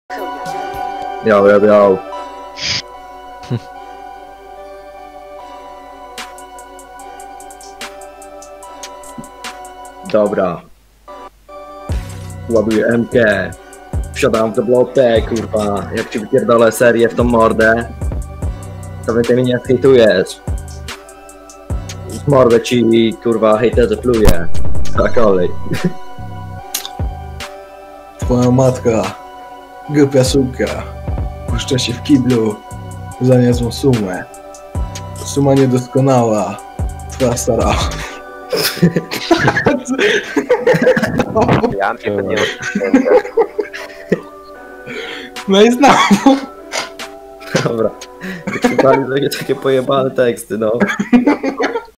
Yo. Dobra. Ładuję MK. Wsiadam w doblotę, kurwa. Jak ci wypierdolę serię w tą mordę, to ty mnie nie hejtujesz. W mordę ci, kurwa, hejterze pluje. Na kolej. Twoja matka, głupia suka, puszcza się w kiblu za niezłą sumę. Suma niedoskonała, twoja stara. Ja tego nie No i znowu. Dobra. Takie pojebane teksty, no.